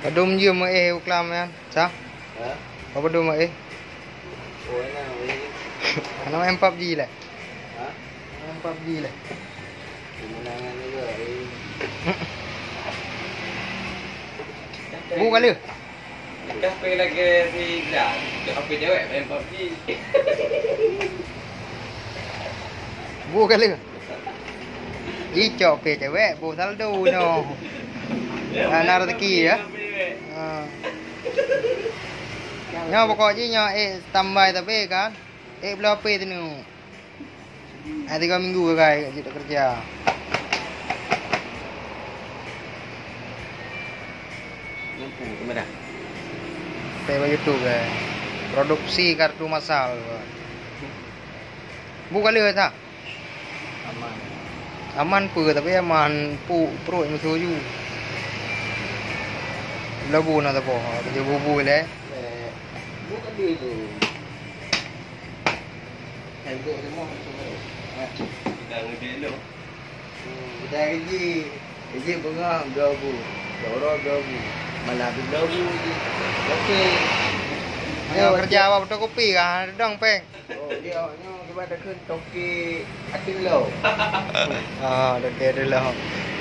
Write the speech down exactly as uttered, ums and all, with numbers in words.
Padum je mak eh uklam kan. Sah? Ha? Apa padum mak eh? Oh, enak weh. Ana main P U B G lah. Ha? Main P U B G lah. Kemenangan juga weh. Bu kali. Dah pergi lagi si dah. Dah apa cewek main P U B G. Bu kali. Icok pe cewek, bu saldo no. Ana rezeki ya. Ha. Nya pokoknya nya eh standby tapi kan. Eh belum apa tu nu. Ah tiga minggu ke guys kita kerja. Mampu ke mana? Saya YouTube guys. Produksi kartu masal. Bu kali tak? Aman. Aman pun tapi aman pu perut musuh ju. Labu na tapo, kerja bubu le. Eh, bukan dia tu. Tengok semua semua. Ha. Dah ngedi lo. Hmm, kita kerja. Kerja bengah berapa? Berapa berapa? Malah berapa je. Okey. Ayo kerja apa betul kopi kan, dong peng. Oh, dia nya kepada ke toki hati lo. Ah, dah kira dah.